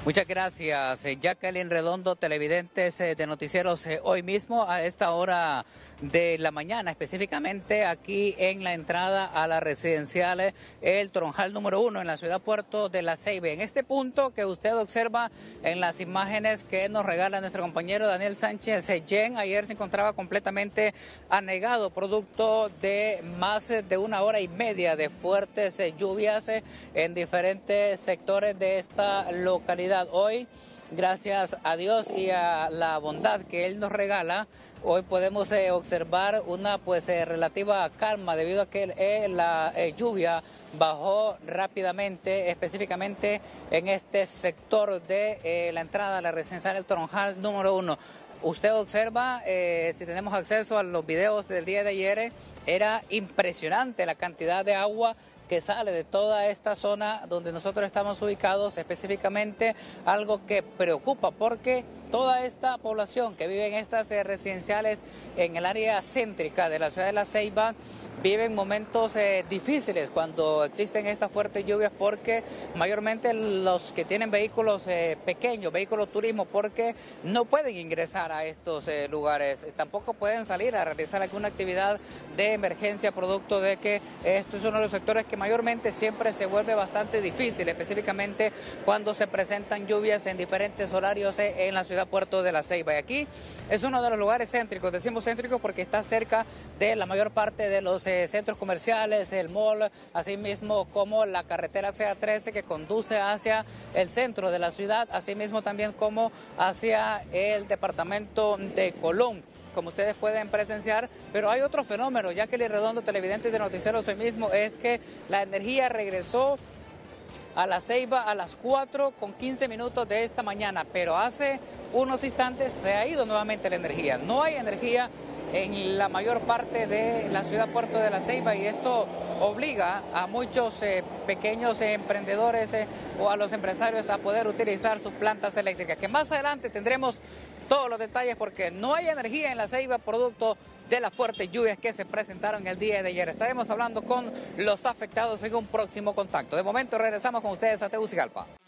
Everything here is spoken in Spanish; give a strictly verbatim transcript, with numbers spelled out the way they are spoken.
Muchas gracias, eh, Jacqueline Redondo, televidentes eh, de Noticieros eh, hoy mismo a esta hora de la mañana, específicamente aquí en la entrada a la residencial eh, El Toronjal número uno en la ciudad Puerto de La Ceiba. En este punto que usted observa en las imágenes que nos regala nuestro compañero Daniel Sánchez Yen, ayer se encontraba completamente anegado, producto de más de una hora y media de fuertes eh, lluvias eh, en diferentes sectores de esta localidad. Hoy, gracias a Dios y a la bondad que Él nos regala, hoy podemos eh, observar una pues eh, relativa calma debido a que eh, la eh, lluvia bajó rápidamente, específicamente en este sector de eh, la entrada a la residencial El Toronjal número uno. Usted observa, eh, si tenemos acceso a los videos del día de ayer, era impresionante la cantidad de agua que sale de toda esta zona donde nosotros estamos ubicados, específicamente algo que preocupa porque toda esta población que vive en estas eh, residenciales en el área céntrica de la ciudad de La Ceiba viven momentos eh, difíciles cuando existen estas fuertes lluvias, porque mayormente los que tienen vehículos eh, pequeños, vehículos turismo, porque no pueden ingresar a estos eh, lugares, tampoco pueden salir a realizar alguna actividad de emergencia, producto de que esto es uno de los sectores que mayormente siempre se vuelve bastante difícil, específicamente cuando se presentan lluvias en diferentes horarios eh, en la ciudad Puerto de La Ceiba. Y aquí es uno de los lugares céntricos, decimos céntricos porque está cerca de la mayor parte de los eh, centros comerciales, el mall, así mismo como la carretera C A trece que conduce hacia el centro de la ciudad, así mismo también como hacia el departamento de Colón, como ustedes pueden presenciar. Pero hay otro fenómeno, Jacqueline Redondo, televidentes de Noticieros hoy mismo, es que la energía regresó a La Ceiba a las cuatro con quince minutos de esta mañana, pero hace unos instantes se ha ido nuevamente la energía. No hay energía en la mayor parte de la ciudad Puerto de La Ceiba, y esto obliga a muchos eh, pequeños eh, emprendedores eh, o a los empresarios a poder utilizar sus plantas eléctricas, que más adelante tendremos todos los detalles porque no hay energía en La Ceiba producto de las fuertes lluvias que se presentaron el día de ayer. Estaremos hablando con los afectados en un próximo contacto. De momento regresamos con ustedes a Tegucigalpa.